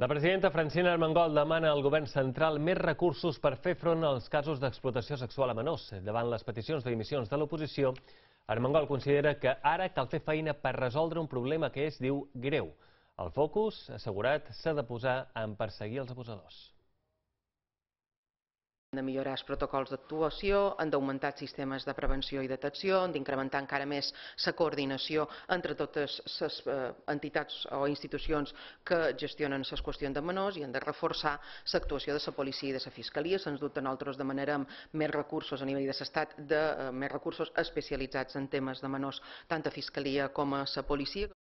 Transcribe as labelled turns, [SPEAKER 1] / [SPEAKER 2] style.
[SPEAKER 1] La presidenta Francina Armengol demana al govern central més recursos per fer front als casos d'explotació sexual a menors. Davant les peticions de dimissions de l'oposició, Armengol considera que ara cal fer feina per resoldre un problema que és, diu, greu. El focus, ha assegurat, s'ha de posar en perseguir els abusadors.
[SPEAKER 2] Han de millorar els protocols d'actuació, han d'augmentar els sistemes de prevenció i detecció, han d'incrementar encara més la coordinació entre totes les entitats o institucions que gestionen les qüestions de menors i han de reforçar l'actuació de la policia i de la fiscalia. Sens dubte nosaltres demanarem més recursos a nivell de l'Estat, més recursos especialitzats en temes de menors, tant a fiscalia com a la policia.